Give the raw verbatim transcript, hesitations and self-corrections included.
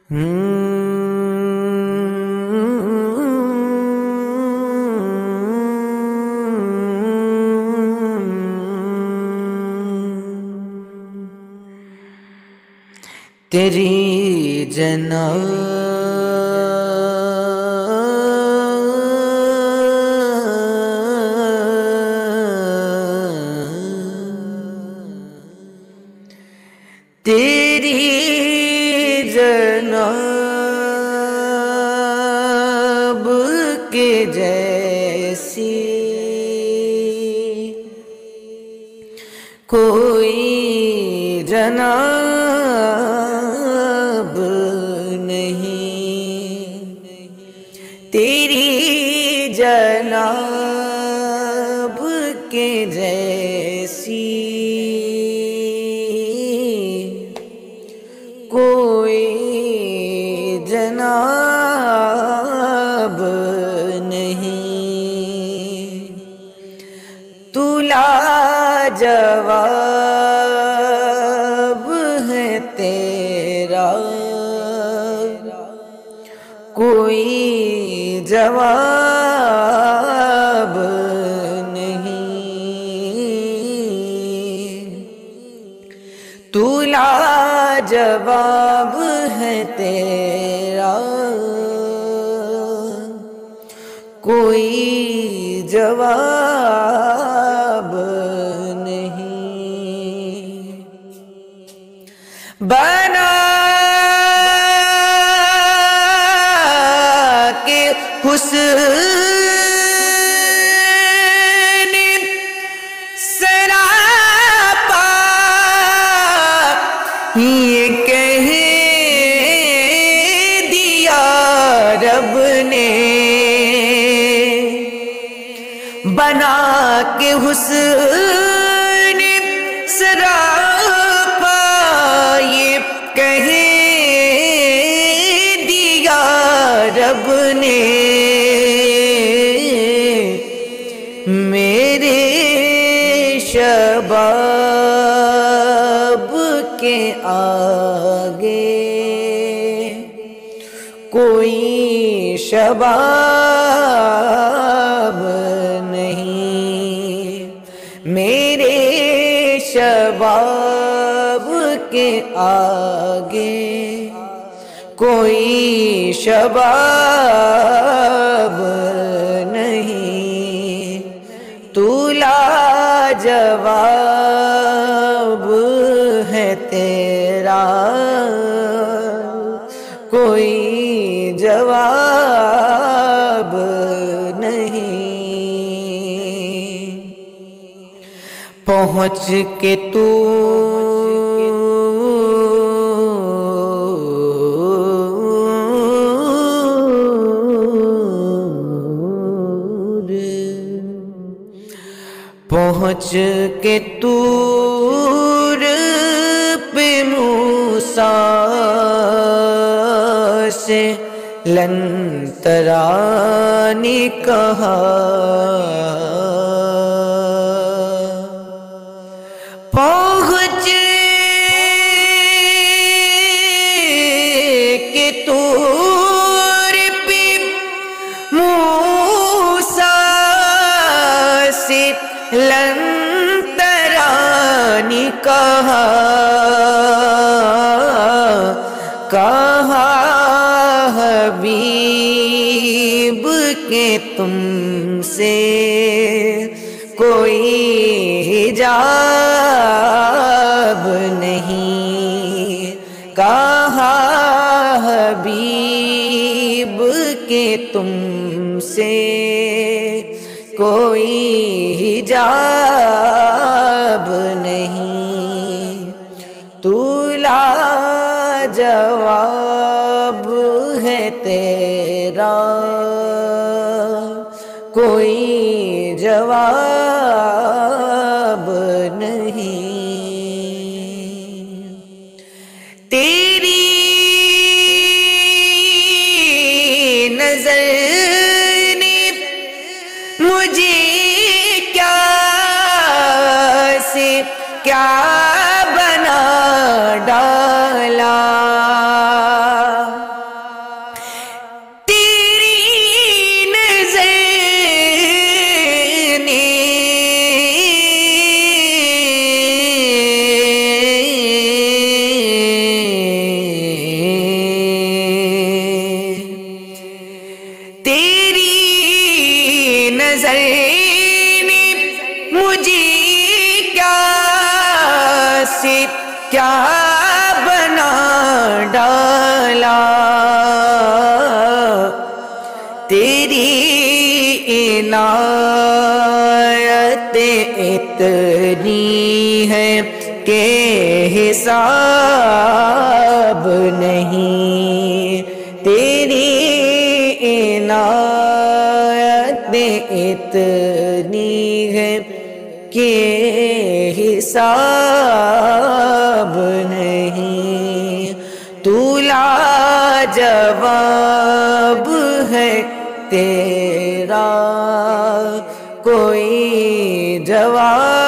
تیری جناب تیری جناب کے جیسی کوئی جناب نہیں، تیری جناب کے جیسی کوئی جناب نہیں، تو لاجواب ہے تیرا، کوئی جواب نہیں، تو لاجواب ہے تیرا، کوئی جواب نہیں، بنا کے حسن سراپا یہ کہہ دیا رب نے، بنا کے حسن سراپا یہ کہہ دیا رب نے، میرے شباب کے آگے کوئی شباب نہیں، میرے شباب کے آگے کوئی شباب نہیں، تو لاجواب ہے تیرا، کوئی جواب نہیں، پہنچ کے تو پہنچ کے طور پہ موسیٰ سے لن ترانی کہا، پہنچ کے طور پہ موسیٰ سے لن ترانی کہا، کہا حبیب کہ تم سے کوئی حجاب نہیں، کہا حبیب کہ تم سے کوئی حجاب نہیں، تو لاجواب ہے تیرا، کوئی جواب نہیں، تیری نظر نے مجھے کیا سے کیا بنا ڈالا، عنایت اتنی ہے کہ حساب نہیں، تیری عنایت اتنی ہے کہ حساب نہیں، تو لاجواب ہے تیرا کوئی جواب